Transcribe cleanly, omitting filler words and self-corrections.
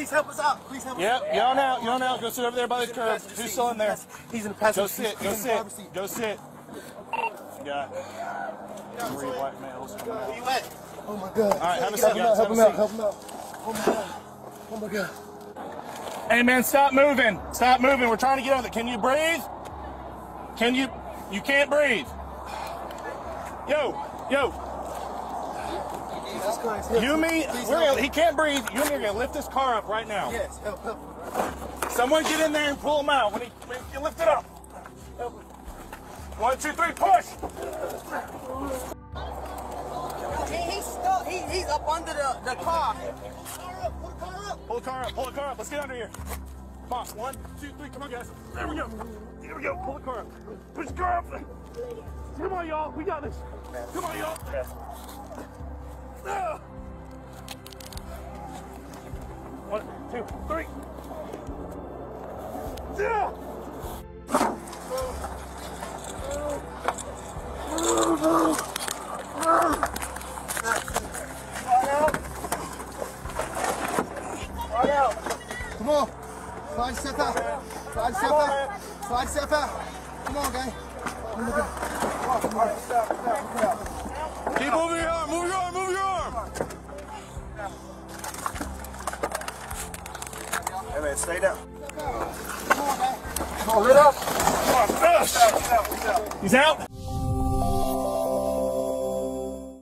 Please help us out. Please help us out. Yep, yawn out, yawn out. Go sit over there by the curb. Who's still in there? He's in the passenger Go seat. sit, go sit, go sit. Yeah. 3 white males. Where you at? Oh my God. All right, have a seat, guys. Help him out. Help him out. Oh my God. Oh my God. Hey man, stop moving. Stop moving. We're trying to get on it. Can you breathe? Can you? You can't breathe. Yo, yo. Jesus Christ. He can't breathe. You and me are gonna lift this car up right now. Yes, help. Someone get in there and pull him out. When you lift it up. 1, 2, 3, push. He's stuck. He's up under the car. Pull the car up. Pull the car up. Let's get under here. Come on. 1, 2, 3. Come on, guys. There we go. Here we go. Pull the car up. Push the car up. Come on, y'all. We got this. Come on, y'all. 1, 2, 3. Yeah. Come on. Slide stepper. Slide stepper. Slide stepper. Come on, gang. Keep moving your arm. Move your arm. Move your arm. Hey man, stay down. Come on, gang. Come on, lit up. Come on, finish. He's out.